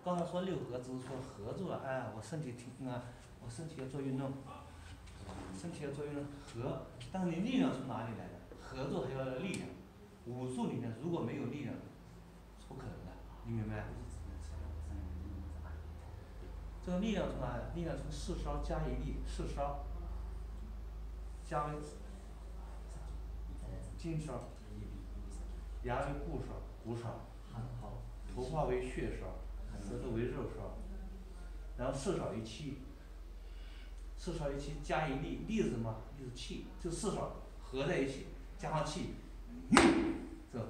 刚才说六合只是说合住了，哎，我身体挺啊，我身体要做运动，身体要做运动合，但是你力量从哪里来的？合作还要力量，武术里面如果没有力量，是不可能的，你明白？这个力量从哪来？力量从四烧加一力，四烧加为金烧，牙为骨烧，骨烧，头发为血烧，舌头为肉烧，然后四烧为气，四烧为气加一力，力是什么？力是气，这四烧合在一起，加上气，这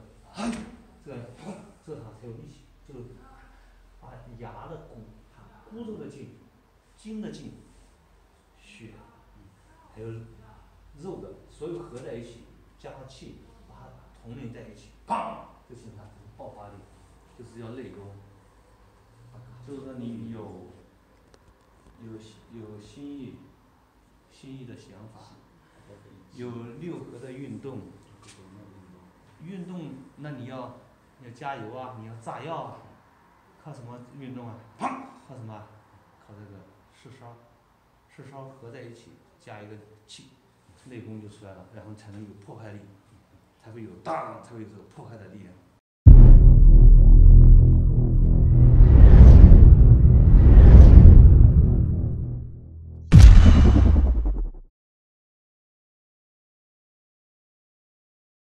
它才有力气，这个把牙的骨头的劲，筋的劲，血，还有肉的，所有合在一起，加上气，把它统领在一起，砰，就形成它爆发力，就是要内功。就是说你有心意的想法，有六合的运动，运动那你要加油啊，你要炸药啊，靠什么运动啊？砰，靠什么？靠这个四烧，四烧合在一起，加一个气，内功就出来了，然后才能有破坏力，才会有大，才会有这个破坏的力量。